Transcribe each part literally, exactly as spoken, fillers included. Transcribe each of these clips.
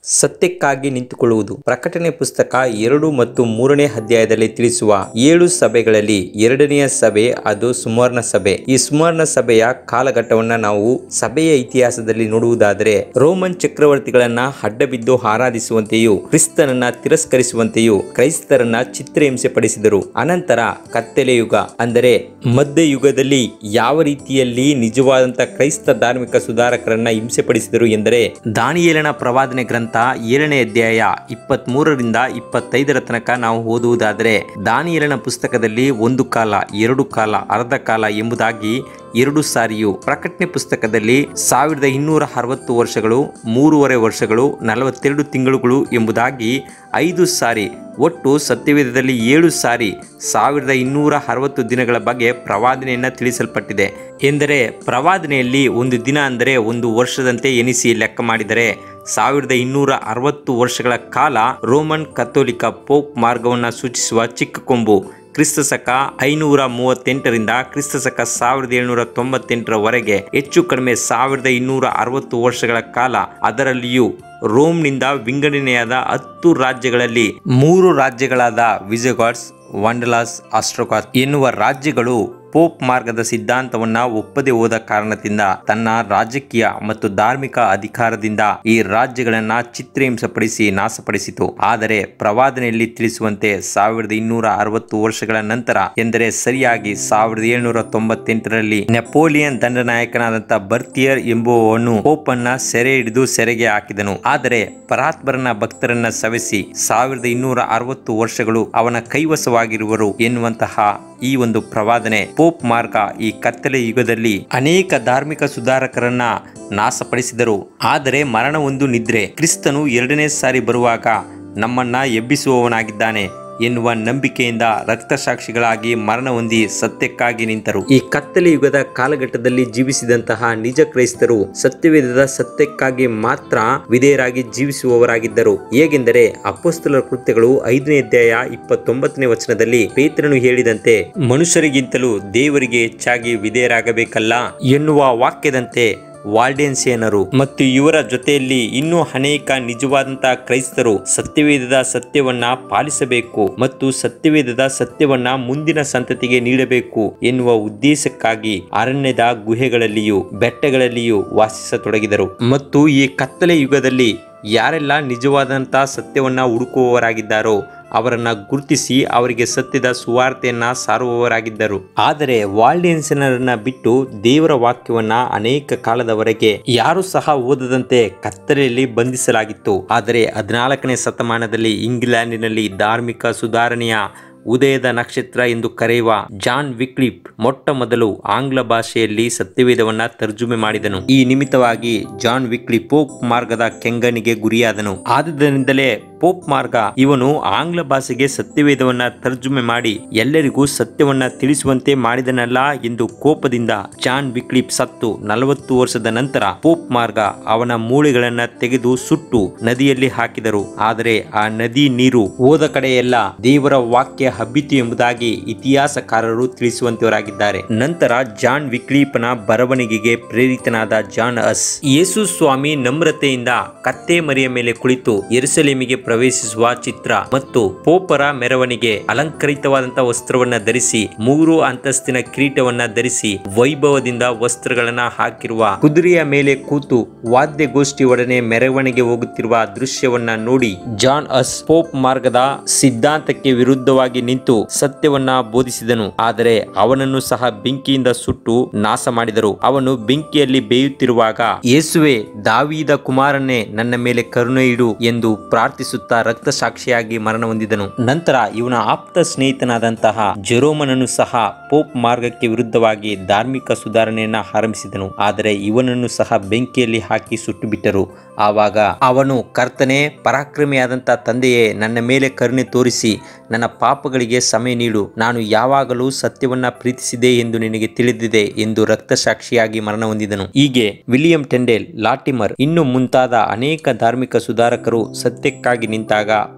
ಸತ್ಯಕ್ಕಾಗಿ ನಿಂತುಕೊಳ್ಳುವುದು. ಪ್ರಕಟಣೆ ಪುಸ್ತಕ ಎರಡು ಮತ್ತು ಮೂರನೇ ಅಧ್ಯಾಯದಲ್ಲಿ ತಿಳಿಸುವ ಏಳು ಸಭೆಗಳಲ್ಲಿ ಎರಡನೆಯ ಸಭೆ ಅದು ಸುವರ್ಣ ಸಭೆ. ಈ ಸುವರ್ಣ ಸಭೆಯ ಕಾಲಘಟ್ಟವನ್ನ ನಾವು ಸಭೆಯ ಇತಿಹಾಸದಲ್ಲಿ ನೋಡುವುದಾದರೆ ರೋಮನ್ ಚಕ್ರವರ್ತಿಗಳನ್ನ ಅಡ್ಡಬಿದ್ದು ಆರಾಧಿಸುವಂತೆಯೂ ಕ್ರಿಸ್ತನನ್ನ ತಿರಸ್ಕರಿಸುವಂತೆಯೂ ಕ್ರೈಸ್ತರನ್ನ ಚಿತ್ರಹಿಂಸೆ ಪಡಿಸಿದರು. ಅನಂತರ ಕತ್ತಲೆ ಯುಗ ಅಂದರೆ ಮಧ್ಯ ಯುಗದಲ್ಲಿ ಯಾವ ರೀತಿಯಲ್ಲಿ ನಿಜವಾದಂತ ಕ್ರೈಸ್ತ ಧಾರ್ಮಿಕ ಸುಧಾರಕರನ್ನ ಹಿಂಸೆ ಪಡಿಸಿದರು ಎಂದರೆ ದಾನಿಯೇಲನ ಪ್ರವಾದನೆ ಗ್ರಂಥ ಏಳನೇ ಅಧ್ಯಾಯ ಇಪ್ಪತ್ತ್ ಮೂರರಿಂದ ಇಪ್ಪತ್ತೈದರ ತನಕ ನಾವು ಓದುವುದಾದರೆ ದಾನಿಯೇಲನ ಪುಸ್ತಕದಲ್ಲಿ ಒಂದು ಕಾಲ, ಎರಡು ಕಾಲ, ಅರ್ಧ ಕಾಲ ಎಂಬುದಾಗಿ ಎರಡು ಸಾರಿಯು, ಪ್ರಕಟಣೆ ಪುಸ್ತಕದಲ್ಲಿ ಸಾವಿರದ ಇನ್ನೂರ ಅರವತ್ತು ವರ್ಷಗಳು, ಮೂರುವರೆ ವರ್ಷಗಳು, ನಲವತ್ತೆರಡು ತಿಂಗಳುಗಳು ಎಂಬುದಾಗಿ ಐದು ಸಾರಿ, ಒಟ್ಟು ಸತ್ಯವೇದದಲ್ಲಿ ಏಳು ಸಾರಿ ಸಾವಿರದ ಇನ್ನೂರ ಅರವತ್ತು ದಿನಗಳ ಬಗ್ಗೆ ಪ್ರವಾದನೆಯನ್ನ ತಿಳಿಸಲ್ಪಟ್ಟಿದೆ. ಎಂದರೆ ಪ್ರವಾದನೆಯಲ್ಲಿ ಒಂದು ದಿನ ಅಂದರೆ ಒಂದು ವರ್ಷದಂತೆ ಎನಿಸಿ ಲೆಕ್ಕ ಮಾಡಿದರೆ ಸಾವಿರದ ಇನ್ನೂರ ಅರವತ್ತು ವರ್ಷಗಳ ಕಾಲ ರೋಮನ್ ಕಥೋಲಿಕ ಪೋಪ್ ಮಾರ್ಗವನ್ನು ಸೂಚಿಸುವ ಚಿಕ್ಕ ಕೊಂಬು ಕ್ರಿಸ್ತ ಶಕ ಐನೂರ ಮೂವತ್ತೆಂಟರಿಂದ ಕ್ರಿಸ್ತ ಶಕ ಸಾವಿರದ ಏಳುನೂರ ತೊಂಬತ್ತೆಂಟರವರೆಗೆ ಹೆಚ್ಚು ಕಡಿಮೆ ಸಾವಿರದ ಇನ್ನೂರ ಅರವತ್ತು ವರ್ಷಗಳ ಕಾಲ. ಅದರಲ್ಲಿಯೂ ರೋಮ್ನಿಂದ ವಿಂಗಡಣೆಯಾದ ಹತ್ತು ರಾಜ್ಯಗಳಲ್ಲಿ ಮೂರು ರಾಜ್ಯಗಳಾದ ವಿಸಿಗಾಟ್ಸ್, ವಂಡಲಾಸ್, ಆಸ್ಟ್ರೋಕಾತ್ ಎನ್ನುವ ರಾಜ್ಯಗಳು ಪೋಪ್ ಮಾರ್ಗದ ಸಿದ್ಧಾಂತವನ್ನ ಒಪ್ಪದೆ ಹೋದ ಕಾರಣದಿಂದ ತನ್ನ ರಾಜಕೀಯ ಮತ್ತು ಧಾರ್ಮಿಕ ಅಧಿಕಾರದಿಂದ ಈ ರಾಜ್ಯಗಳನ್ನ ಚಿತ್ರಹಿಂಸಪಡಿಸಿ ನಾಶಪಡಿಸಿತು. ಆದರೆ ಪ್ರವಾದನೆಯಲ್ಲಿ ತಿಳಿಸುವಂತೆ ಸಾವಿರದ ಇನ್ನೂರ ಅರವತ್ತು ವರ್ಷಗಳ ನಂತರ ಎಂದರೆ ಸರಿಯಾಗಿ ಸಾವಿರದ ಏಳುನೂರ ತೊಂಬತ್ತೆಂಟರಲ್ಲಿ ನೆಪೋಲಿಯನ್ ದಂಡನಾಯಕನಾದಂತ ಬರ್ತಿಯರ್ ಎಂಬುವವನು ಪೋಪ್ ಅನ್ನ ಸೆರೆ ಹಿಡಿದು ಸೆರೆಗೆ ಹಾಕಿದನು. ಆದರೆ ಪರಾತ್ಪರನ ಭಕ್ತರನ್ನ ಸವೆಸಿ ಸಾವಿರದ ಇನ್ನೂರ ಅರವತ್ತು ವರ್ಷಗಳು ಅವನ ಕೈವಶವಾಗಿರುವರು ಎನ್ನುವಂತಹ ಈ ಒಂದು ಪ್ರವಾದನೆ ಪೋಪ್ ಮಾರ್ಗ ಈ ಕತ್ತಲೆ ಯುಗದಲ್ಲಿ ಅನೇಕ ಧಾರ್ಮಿಕ ಸುಧಾರಕರನ್ನ ನಾಶಪಡಿಸಿದರು. ಆದರೆ ಮರಣವೊಂದು ನಿದ್ರೆ, ಕ್ರಿಸ್ತನು ಎರಡನೇ ಸಾರಿ ಬರುವಾಗ ನಮ್ಮನ್ನ ಎಬ್ಬಿಸುವವನಾಗಿದ್ದಾನೆ ಎನ್ನುವ ನಂಬಿಕೆಯಿಂದ ರಕ್ತಸಾಕ್ಷಿಗಳಾಗಿ ಮರಣ ಹೊಂದಿ ಸತ್ಯಕ್ಕಾಗಿ ನಿಂತರು. ಈ ಕತ್ತಲೆ ಯುಗದ ಕಾಲಘಟ್ಟದಲ್ಲಿ ಜೀವಿಸಿದಂತಹ ನಿಜ ಕ್ರೈಸ್ತರು ಸತ್ಯವೇದದ ಸತ್ಯಕ್ಕಾಗಿ ಮಾತ್ರ ವಿಧೇಯರಾಗಿ ಜೀವಿಸುವವರಾಗಿದ್ದರು. ಹೇಗೆಂದರೆ ಅಪೊಸ್ತಲರ ಕೃತ್ಯಗಳು ಐದನೇ ಅಧ್ಯಾಯ ಇಪ್ಪತ್ತೊಂಬತ್ತನೇ ವಚನದಲ್ಲಿ ಪೇತ್ರನು ಹೇಳಿದಂತೆ ಮನುಷ್ಯರಿಗಿಂತಲೂ ದೇವರಿಗೆ ಹೆಚ್ಚಾಗಿ ವಿಧೇಯರಾಗಬೇಕಲ್ಲ ಎನ್ನುವ ವಾಕ್ಯದಂತೆ ವಾಲ್ಡೆನ್ಸಿಯನರು ಮತ್ತು ಇವರ ಜೊತೆಯಲ್ಲಿ ಇನ್ನೂ ಅನೇಕ ನಿಜವಾದಂತಹ ಕ್ರೈಸ್ತರು ಸತ್ಯವೇದದ ಸತ್ಯವನ್ನ ಪಾಲಿಸಬೇಕು ಮತ್ತು ಸತ್ಯವೇದದ ಸತ್ಯವನ್ನ ಮುಂದಿನ ಸಂತತಿಗೆ ನೀಡಬೇಕು ಎನ್ನುವ ಉದ್ದೇಶಕ್ಕಾಗಿ ಅರಣ್ಯದ ಗುಹೆಗಳಲ್ಲಿಯೂ ಬೆಟ್ಟಗಳಲ್ಲಿಯೂ ವಾಸಿಸತೊಡಗಿದರು. ಮತ್ತು ಈ ಕತ್ತಲೆ ಯುಗದಲ್ಲಿ ಯಾರೆಲ್ಲ ನಿಜವಾದಂತಹ ಸತ್ಯವನ್ನ ಹುಡುಕುವವರಾಗಿದ್ದಾರೋ ಅವರನ್ನ ಗುರುತಿಸಿ ಅವರಿಗೆ ಸತ್ಯದ ಸುವಾರ್ತೆಯನ್ನ ಸಾರುವವರಾಗಿದ್ದರು. ಆದರೆ ವಾಲ್ಡೆನ್ಸಿಯನರನ್ನ ಬಿಟ್ಟು ದೇವರ ವಾಕ್ಯವನ್ನ ಅನೇಕ ಕಾಲದವರೆಗೆ ಯಾರು ಸಹ ಓದದಂತೆ ಕತ್ತಲೆಯಲ್ಲಿ ಬಂಧಿಸಲಾಗಿತ್ತು. ಆದರೆ ಹದಿನಾಲ್ಕನೇ ಶತಮಾನದಲ್ಲಿ ಇಂಗ್ಲೆಂಡಿನಲ್ಲಿ ಧಾರ್ಮಿಕ ಸುಧಾರಣೆಯ ಉದಯದ ನಕ್ಷತ್ರ ಎಂದು ಕರೆಯುವ ಜಾನ್ ವಿಕ್ಲಿಫ್ ಮೊಟ್ಟ ಮೊದಲು ಆಂಗ್ಲ ಭಾಷೆಯಲ್ಲಿ ಸತ್ಯವೇದವನ್ನ ತರ್ಜುಮೆ ಮಾಡಿದನು. ಈ ನಿಮಿತ್ತವಾಗಿ ಜಾನ್ ವಿಕ್ಲಿಫ್ ಪೋಪ್ ಮಾರ್ಗದ ಕೆಂಗನಿಗೆ ಗುರಿಯಾದನು. ಆದುದರಿಂದಲೇ ಪೋಪ್ ಮಾರ್ಗ ಇವನು ಆಂಗ್ಲ ಭಾಷೆಗೆ ಸತ್ಯವೇದವನ್ನ ತರ್ಜುಮೆ ಮಾಡಿ ಎಲ್ಲರಿಗೂ ಸತ್ಯವನ್ನ ತಿಳಿಸುವಂತೆ ಮಾಡಿದನಲ್ಲ ಎಂದು ಕೋಪದಿಂದ ಜಾನ್ ವಿಕ್ಲಿಫ್ ಸತ್ತು ನಲವತ್ತು ವರ್ಷದ ನಂತರ ಪೋಪ್ ಮಾರ್ಗ ಅವನ ಮೂಳೆಗಳನ್ನ ತೆಗೆದು ಸುಟ್ಟು ನದಿಯಲ್ಲಿ ಹಾಕಿದರು. ಆದರೆ ಆ ನದಿ ನೀರು ಹೋದ ಕಡೆಯೆಲ್ಲ ದೇವರ ವಾಕ್ಯ ಹಬ್ಬಿತು ಎಂಬುದಾಗಿ ಇತಿಹಾಸಕಾರರು ತಿಳಿಸುವಂತವರಾಗಿದ್ದಾರೆ. ನಂತರ ಜಾನ್ ವಿಕ್ಲಿಫ್ನ ಬರವಣಿಗೆಗೆ ಪ್ರೇರಿತನಾದ ಜಾನ್ ಹಸ್ ಯೇಸು ಸ್ವಾಮಿ ನಮ್ರತೆಯಿಂದ ಕತ್ತೆ ಮರಿಯ ಮೇಲೆ ಕುಳಿತು ಯೆರೂಸಲೇಮಿಗೆ ಪ್ರವೇಶಿಸುವ ಚಿತ್ರ ಮತ್ತು ಪೋಪರ ಮೆರವಣಿಗೆ ಅಲಂಕರಿತವಾದಂತಹ ವಸ್ತ್ರವನ್ನ ಧರಿಸಿ ಮೂರು ಅಂತಸ್ತಿನ ಕಿರೀಟವನ್ನ ಧರಿಸಿ ವೈಭವದಿಂದ ವಸ್ತ್ರಗಳನ್ನ ಹಾಕಿರುವ ಕುದುರೆಯ ಮೇಲೆ ಕೂತು ವಾದ್ಯಗೋಷ್ಠಿ ಒಡನೆ ಮೆರವಣಿಗೆ ಹೋಗುತ್ತಿರುವ ದೃಶ್ಯವನ್ನ ನೋಡಿ ಜಾನ್ ಹಸ್ ಪೋಪ್ ಮಾರ್ಗದ ಸಿದ್ಧಾಂತಕ್ಕೆ ವಿರುದ್ಧವಾಗಿ ನಿಂತು ಸತ್ಯವನ್ನ ಬೋಧಿಸಿದನು. ಆದರೆ ಅವನನ್ನು ಸಹ ಬೆಂಕಿಯಿಂದ ಸುಟ್ಟು ನಾಶ ಮಾಡಿದರು. ಅವನು ಬೆಂಕಿಯಲ್ಲಿ ಬೇಯುತ್ತಿರುವಾಗ ಯೇಸುವೆ ದಾವೀದ ಕುಮಾರನೇ ನನ್ನ ಮೇಲೆ ಕರುಣೆ ಇಡು ಎಂದು ಪ್ರಾರ್ಥಿಸುತ್ತಾ ರಕ್ತಸಾಕ್ಷಿಯಾಗಿ ಮರಣ ಹೊಂದಿದನು. ನಂತರ ಇವನ ಆಪ್ತ ಸ್ನೇಹಿತನಾದಂತಹ ಜೆರೋಮನನ್ನು ಸಹ ಪೋಪ್ ಮಾರ್ಗಕ್ಕೆ ವಿರುದ್ಧವಾಗಿ ಧಾರ್ಮಿಕ ಸುಧಾರಣೆಯನ್ನ ಆರಂಭಿಸಿದನು. ಆದರೆ ಇವನನ್ನು ಸಹ ಬೆಂಕಿಯಲ್ಲಿ ಹಾಕಿ ಸುಟ್ಟು ಬಿಟ್ಟರು. ಆವಾಗ ಅವನು ಕರ್ತನೇ, ಪರಾಕ್ರಮಿಯಾದಂತಹ ತಂದೆಯೇ, ನನ್ನ ಮೇಲೆ ಕರುಣೆ ತೋರಿಸಿ ನನ್ನ ಪಾಪಗಳಿಗೆ ಸಮಯ ನೀಡು, ನಾನು ಯಾವಾಗಲೂ ಸತ್ಯವನ್ನ ಪ್ರೀತಿಸಿದೆ ಎಂದು ನಿನಗೆ ತಿಳಿದಿದೆ ಎಂದು ರಕ್ತಸಾಕ್ಷಿಯಾಗಿ ಮರಣ ಹೊಂದಿದನು. ಹೀಗೆ ವಿಲಿಯಂ ಟೆಂಡೆಲ್, ಲಾಟಿಮರ್ ಇನ್ನು ಮುಂತಾದ ಅನೇಕ ಧಾರ್ಮಿಕ ಸುಧಾರಕರು ಸತ್ಯಕ್ಕಾಗಿ ನಿಂತಾಗ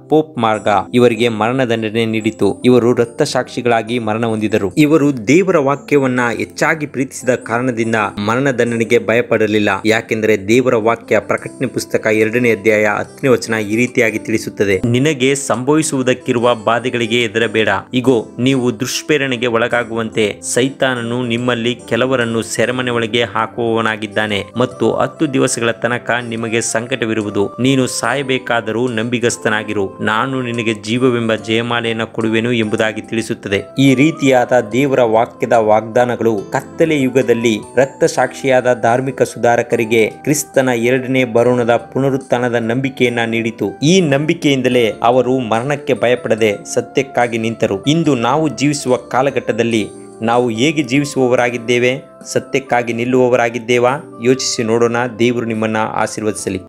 ಪೋಪ್ ಮಾರ್ಗ ಇವರಿಗೆ ಮರಣದಂಡನೆ ನೀಡಿತು. ಇವರು ರಕ್ತ ಸಾಕ್ಷಿಗಳಾಗಿ ಮರಣ ಹೊಂದಿದರು. ಇವರು ದೇವರ ವಾಕ್ಯವನ್ನ ಹೆಚ್ಚಾಗಿ ಪ್ರೀತಿಸಿದ ಕಾರಣದಿಂದ ಮರಣದಂಡನೆಗೆ ಭಯಪಡಲಿಲ್ಲ. ಯಾಕೆಂದರೆ ದೇವರ ವಾಕ್ಯ ಪ್ರಕಟಣೆ ಪುಸ್ತಕ ಎರಡನೇ ಅಧ್ಯಾಯ ಹತ್ತನೇ ವಚನ ಈ ರೀತಿಯಾಗಿ ತಿಳಿಸುತ್ತದೆ, ನಿನಗೆ ಸಂಭವಿಸುವುದಕ್ಕಿರುವ ಬಾಧೆಗಳಿಗೆ ಹೆದರಬೇಡ. ಇಗೋ, ನೀವು ದುಷ್ಪ್ರೇರಣೆಗೆ ಒಳಗಾಗುವಂತೆ ಸೈತಾನನು ನಿಮ್ಮಲ್ಲಿ ಕೆಲವರನ್ನು ಸೆರೆಮನೆ ಒಳಗೆ ಹಾಕುವವನಾಗಿದ್ದಾನೆ ಮತ್ತು ಹತ್ತು ದಿವಸಗಳ ತನಕ ನಿಮಗೆ ಸಂಕಟವಿರುವುದು. ನೀನು ಸಾಯಬೇಕಾದರೂ ನಂಬಿಗಸ್ತನಾಗಿರು, ನಾನು ನಿನಗೆ ಜೀವವೆಂಬ ಜಯಮಾಲೆಯನ್ನು ಕೊಡುವೆನು ಎಂಬುದಾಗಿ ತಿಳಿಸುತ್ತದೆ. ಈ ರೀತಿಯಾದ ದೇವರ ವಾಕ್ಯದ ವಾಗ್ದಾನಗಳು ಕತ್ತಲೆ ಯುಗದಲ್ಲಿ ರಕ್ತ ಸಾಕ್ಷಿಯಾದ ಧಾರ್ಮಿಕ ಸುಧಾರಕರಿಗೆ ಕ್ರಿಸ್ತನ ಎರಡನೇ ಬರೋಣದ ಪುನರುತ್ಥಾನದ ನಂಬಿಕೆಯನ್ನ ನೀಡಿತು. ಈ ನಂಬಿಕೆಯಿಂದಲೇ ಅವರು ಮರಣಕ್ಕೆ ಭಯಪಡದೆ ಸತ್ಯಕ್ಕಾಗಿ ನಿಂತರು. ಇಂದು ನಾವು ಜೀವಿಸುವ ಕಾಲಘಟ್ಟದಲ್ಲಿ ನಾವು ಹೇಗೆ ಜೀವಿಸುವವರಾಗಿದ್ದೇವೆ? ಸತ್ಯಕ್ಕಾಗಿ ನಿಲ್ಲುವವರಾಗಿದ್ದೇವಾ? ಯೋಚಿಸಿ ನೋಡೋಣ. ದೇವರು ನಿಮ್ಮನ್ನ ಆಶೀರ್ವದಿಸಲಿ.